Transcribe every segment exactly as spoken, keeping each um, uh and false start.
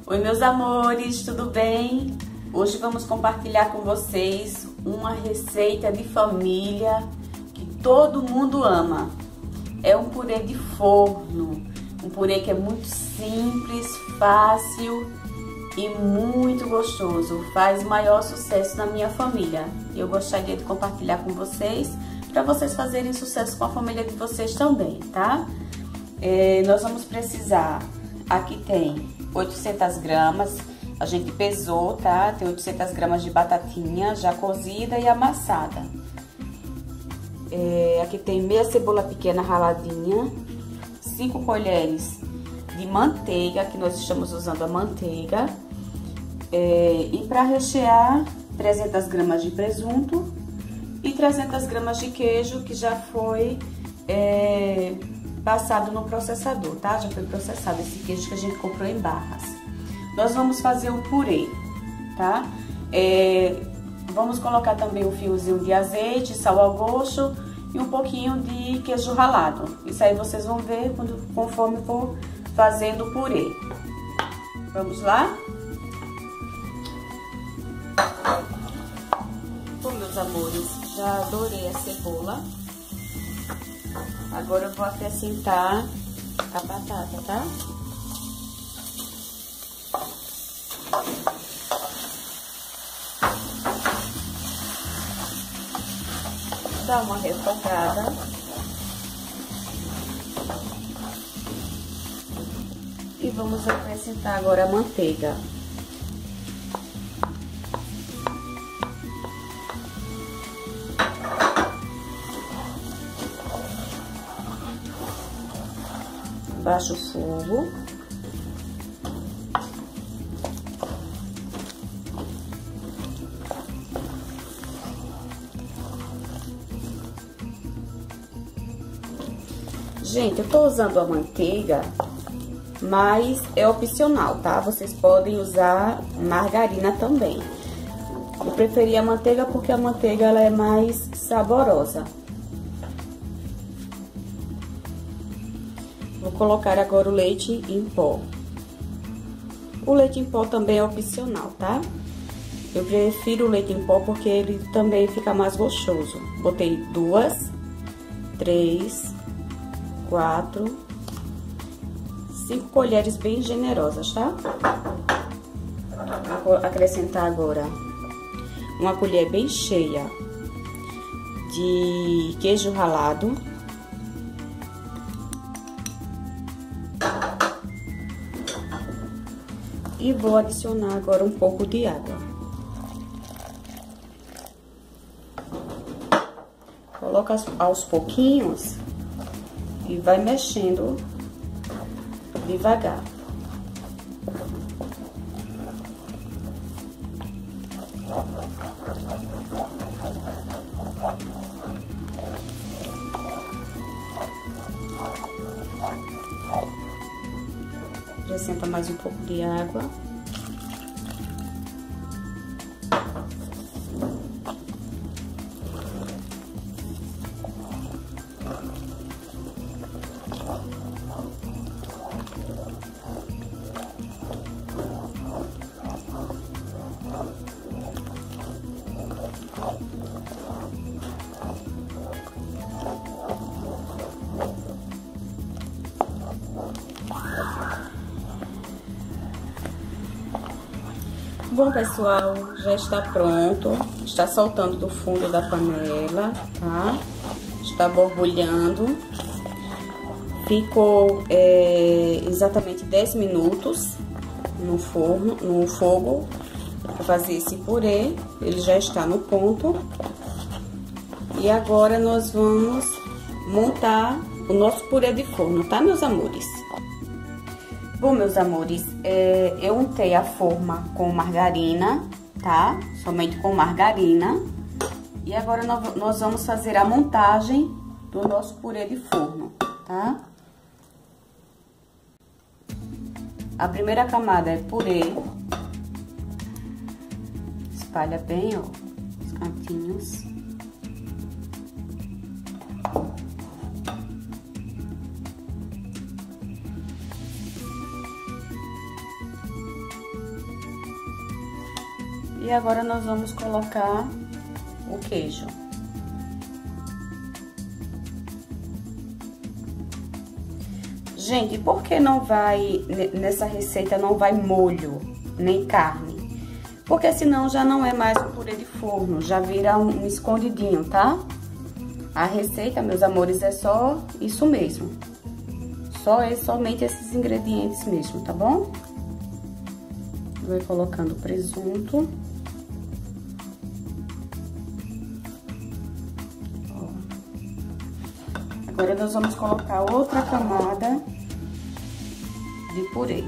Oi, meus amores, tudo bem? Hoje vamos compartilhar com vocês uma receita de família que todo mundo ama. É um purê de forno, um purê que é muito simples, fácil e muito gostoso. Faz maior sucesso na minha família. Eu gostaria de compartilhar com vocês, para vocês fazerem sucesso com a família de vocês também, tá? É, nós vamos precisar, aqui tem oitocentas gramas, a gente pesou, tá? Tem oitocentas gramas de batatinha já cozida e amassada. É, aqui tem meia cebola pequena raladinha, cinco colheres de manteiga, que nós estamos usando a manteiga. É, e para rechear, trezentas gramas de presunto e trezentas gramas de queijo, que já foi é, passado no processador, tá? Já foi processado esse queijo que a gente comprou em barras. Nós vamos fazer o purê, tá? É, vamos colocar também um fiozinho de azeite, sal ao gosto e um pouquinho de queijo ralado. Isso aí vocês vão ver quando, conforme for fazendo o purê. Vamos lá? Bom, meus amores, já adorei a cebola. Agora eu vou acrescentar a batata, tá? Dá uma refogada. E vamos acrescentar agora a manteiga. Baixa o fogo. Gente, eu tô usando a manteiga, mas é opcional, tá? Vocês podem usar margarina também. Eu preferi a manteiga porque a manteiga ela é mais saborosa. Vou colocar agora o leite em pó. O leite em pó também é opcional, tá? Eu prefiro o leite em pó porque ele também fica mais gostoso. Botei duas, três, quatro, cinco colheres bem generosas, tá? Vou acrescentar agora uma colher bem cheia de queijo ralado. E vou adicionar agora um pouco de água. Coloca aos pouquinhos e vai mexendo devagar. Acrescenta mais um pouco de água. Bom, pessoal, já está pronto, está soltando do fundo da panela, tá? Está borbulhando. Ficou é, exatamente dez minutos no forno, no fogo, para fazer esse purê. Ele já está no ponto. E agora nós vamos montar o nosso purê de forno, tá, meus amores? Bom, meus amores, é, eu untei a forma com margarina, tá? Somente com margarina. E agora nós, nós vamos fazer a montagem do nosso purê de forno, tá? A primeira camada é purê. Espalha bem, ó, os cantinhos. E agora nós vamos colocar o queijo. Gente, por que não vai, nessa receita não vai molho, nem carne? Porque senão já não é mais um purê de forno, já vira um, um escondidinho, tá? A receita, meus amores, é só isso mesmo. Só é somente esses ingredientes mesmo, tá bom? Vou colocando presunto. Ó. Agora nós vamos colocar outra camada de purê.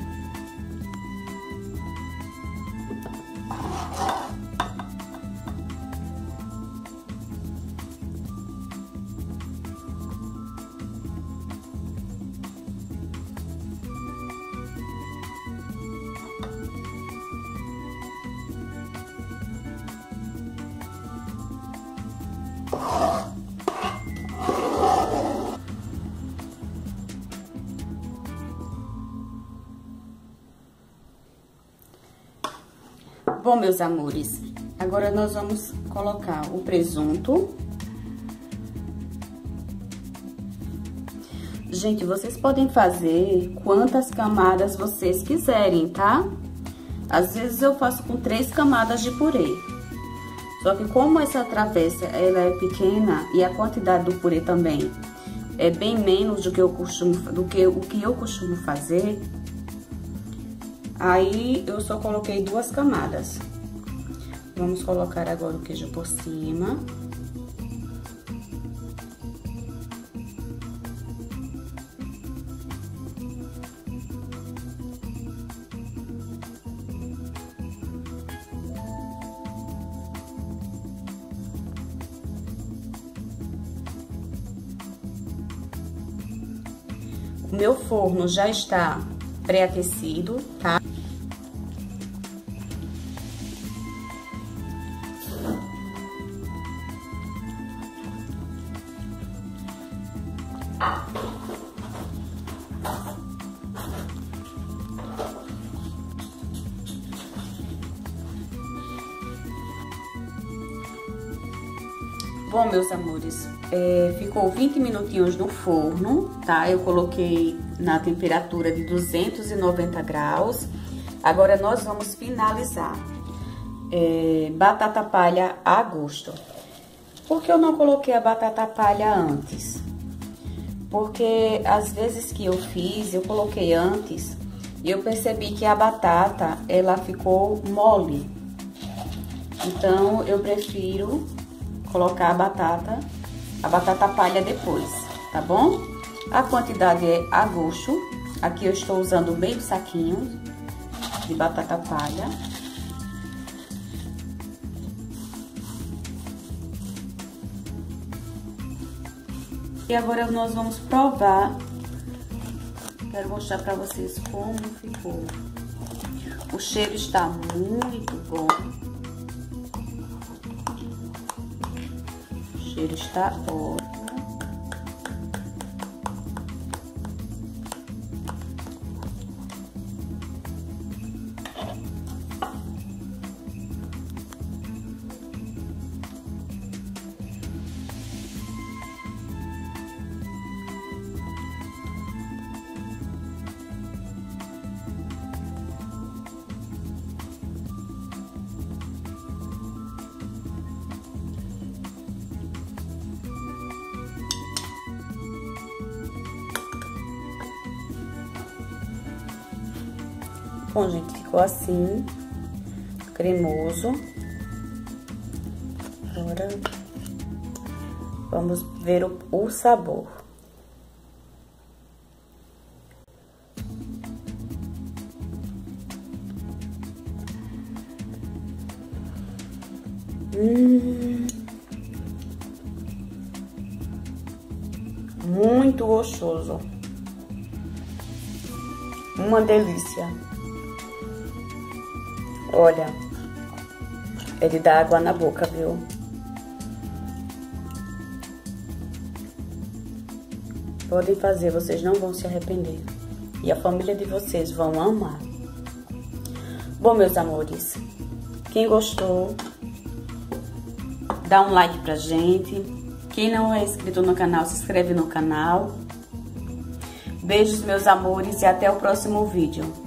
Bom, meus amores, agora nós vamos colocar o presunto. Gente, vocês podem fazer quantas camadas vocês quiserem, tá? Às vezes eu faço com três camadas de purê. Só que como essa travessa, ela é pequena e a quantidade do purê também é bem menos do que eu costumo, do que o que eu costumo fazer, aí eu só coloquei duas camadas. Vamos colocar agora o queijo por cima. O meu forno já está pré-aquecido, tá? Bom, meus amores, é, ficou vinte minutinhos no forno, tá? Eu coloquei na temperatura de duzentos e noventa graus. Agora, nós vamos finalizar. É, batata palha a gosto. Por que eu não coloquei a batata palha antes? Porque, às vezes que eu fiz, eu coloquei antes e eu percebi que a batata, ela ficou mole. Então, eu prefiro colocar a batata, a batata palha depois, tá bom? A quantidade é a gosto. Aqui eu estou usando meio saquinho de batata palha. E agora nós vamos provar. Quero mostrar pra vocês como ficou. O cheiro está muito bom. O cheiro está ótimo. Bom, gente, ficou assim, cremoso. Agora, vamos ver o, o sabor. Hum, muito gostoso. Uma delícia. Olha, ele dá água na boca, viu? Podem fazer, vocês não vão se arrepender. E a família de vocês vão amar. Bom, meus amores, Quem gostou, dá um like pra gente. Quem não é inscrito no canal, se inscreve no canal. Beijos, meus amores, e até o próximo vídeo.